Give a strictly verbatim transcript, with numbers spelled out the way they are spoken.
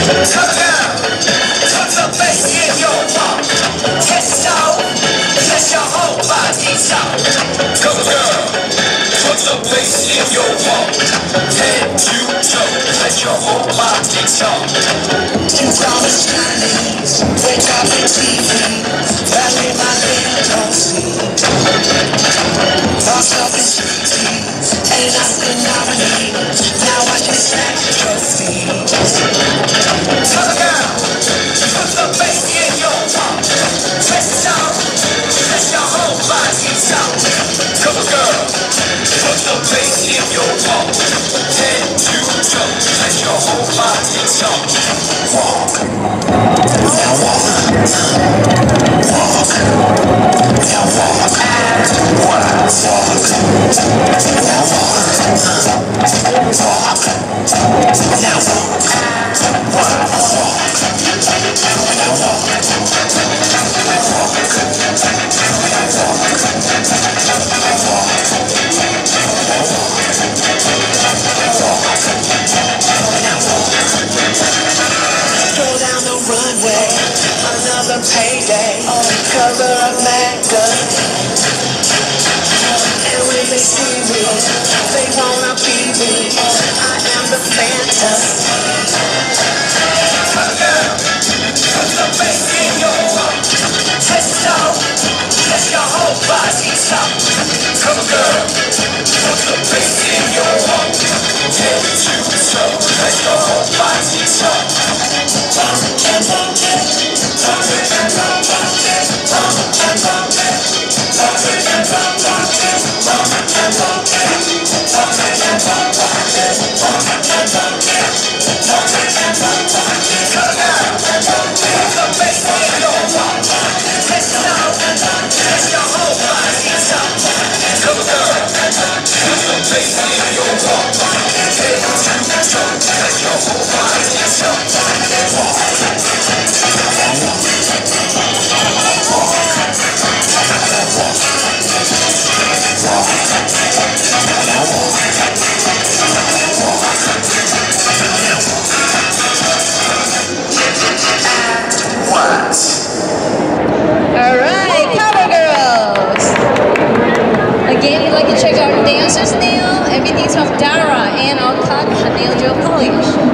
Turn down, put the bass in your walk. Test out, test your whole body talk. Come on, girl, put the bass in your walk. Head to toe, let your whole body talk. You promise Chinese, wake up in T V, valley my little see. Lost up in street teams, and I've been nominated. Now I can snatch the trophies. Turn around, put the bass in your walk. Twist out, let your whole body talk. Come on, girl, put the bass in your walk. Head to toe, let your whole body talk. Walk, now walk, walk, now walk, walk, walk, now walk, walk, now walk, walk, now another payday, cover of magazine. And when they see me, they wanna be me. I am the fantasy. Come on, girl, put the bass in your walk. Twist out, let your whole body talk. Come on, girl, put the bass in your walk. Head to toe, let your whole body talk. Bump and bump it. Bump it and bump it, bump and bump it, bump it and bump it, bump and bump it, bump it and bump it, bump and bump it, bump it and bump it. Turn down, put the bass in your walk. Twist it out, let your whole body talk. Come on, girl, put the bass in your walk. Head to toe, let your whole body talk. Alright, cover girls! Again, if you'd like to check out our dancers now, everything's from Dara and our cock nail drill polish.